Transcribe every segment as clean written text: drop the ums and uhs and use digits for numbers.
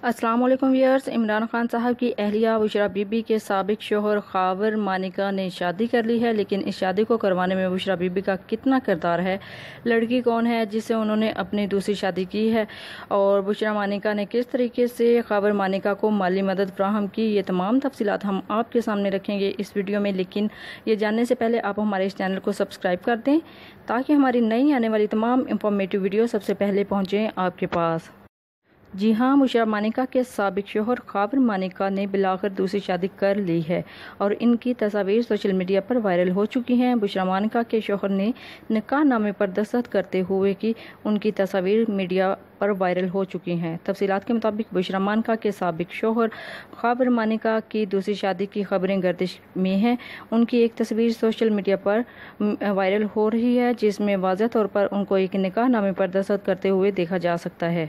अस्सलाम वालेकुम व्यूअर्स। इमरान खान साहब की अहलिया बुशरा बीबी के साबिक शोहर खावर मानिका ने शादी कर ली है, लेकिन इस शादी को करवाने में बुशरा बीबी का कितना किरदार है, लड़की कौन है जिससे उन्होंने अपनी दूसरी शादी की है, और बुशरा मानिका ने किस तरीके से खावर मानिका को माली मदद फ्राहम की, ये तमाम तफसीलात हम आपके सामने रखेंगे इस वीडियो में। लेकिन ये जानने से पहले आप हमारे इस चैनल को सब्सक्राइब कर दें ताकि हमारी नई आने वाली तमाम इंफॉर्मेटिव वीडियो सबसे पहले पहुँचें आपके पास। जी हाँ, बुशरा मानिका के साबिक शोहर खावर मानिका ने बिलाखिर दूसरी शादी कर ली है और इनकी तस्वीर सोशल मीडिया पर वायरल हो चुकी हैं। बुशरा मानिका के शोहर ने निकाह नामे पर दस्तखत करते हुए कि उनकी तस्वीर मीडिया पर वायरल हो चुकी हैं। तफसीलात के मुताबिक बुशरा मानिका के साबिक शोहर खावर मानिका की दूसरी शादी की खबरें गर्दिश में हैं। उनकी एक तस्वीर सोशल मीडिया पर वायरल हो रही है जिसमें वाज़ह तौर पर उनको एक निकाह नामे पर दस्तखत करते हुए देखा जा सकता है,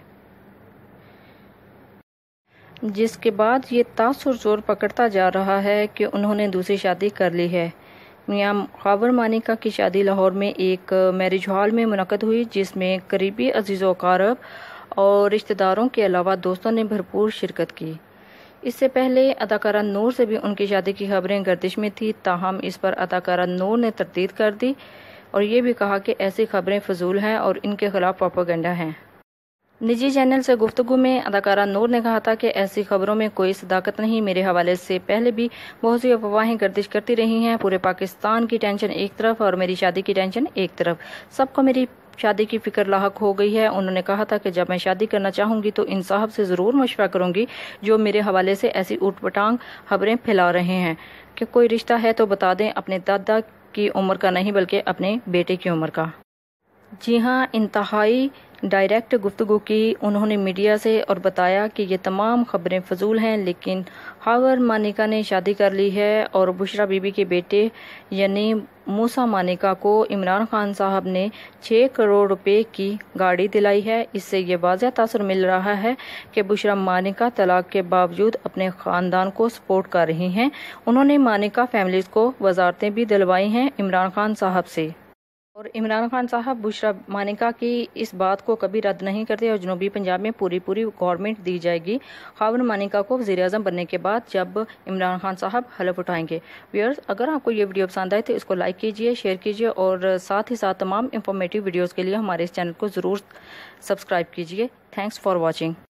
जिसके बाद ये तासुर जोर पकड़ता जा रहा है कि उन्होंने दूसरी शादी कर ली है। मियां खावर मानिका की शादी लाहौर में एक मैरिज हॉल में मुनक़द हुई, जिसमें करीबी अजीज़ो क़रीब और रिश्तेदारों के अलावा दोस्तों ने भरपूर शिरकत की। इससे पहले अदाकारा नूर से भी उनकी शादी की खबरें गर्दिश में थी, ताहम इस पर अदाकारा नूर ने तरदीद कर दी और ये भी कहा कि ऐसी खबरें फजूल हैं और इनके खिलाफ प्रोपेगेंडा हैं। निजी चैनल से गुफ्तगू में अदाकारा नूर ने कहा था कि ऐसी खबरों में कोई सदाकत नहीं। मेरे हवाले से पहले भी बहुत सी अफवाहें गर्दिश करती रही हैं। पूरे पाकिस्तान की टेंशन एक तरफ और मेरी शादी की टेंशन एक तरफ, सबको मेरी शादी की फिक्र लाहक हो गई है। उन्होंने कहा था कि जब मैं शादी करना चाहूँगी तो इन साहब से ज़रूर मशवरा करूँगी जो मेरे हवाले से ऐसी ऊटपटांग खबरें फैला रहे हैं कि कोई रिश्ता है तो बता दें, अपने दादा की उम्र का नहीं बल्कि अपने बेटे की उम्र का। जी हाँ, इंतहाई डायरेक्ट गुफ्तगू की उन्होंने मीडिया से और बताया कि ये तमाम खबरें फजूल हैं, लेकिन खावर मानिका ने शादी कर ली है और बुशरा बीबी के बेटे यानी मूसा मानिका को इमरान खान साहब ने 6 करोड़ रुपए की गाड़ी दिलाई है। इससे ये वाज़ह तासुर मिल रहा है कि बुशरा मानिका तलाक के बावजूद अपने ख़ानदान को सपोर्ट कर रही हैं। उन्होंने मानिका फैमिलीज़ को वजारतें भी दिलवाई हैं इमरान खान साहब से, और इमरान खान साहब बुशरा मानिका की इस बात को कभी रद्द नहीं करते और जनूबी पंजाब में पूरी गवर्नमेंट दी जाएगी खावर मानिका को वज़ीर-ए-आज़म बनने के बाद, जब इमरान खान साहब हलफ उठाएंगे। व्यूअर्स, अगर आपको ये वीडियो पसंद आए तो इसको लाइक कीजिए, शेयर कीजिए और साथ ही साथ तमाम इंफॉर्मेटिव वीडियोज़ के लिए हमारे इस चैनल को ज़रूर सब्सक्राइब कीजिए। Thanks for watching.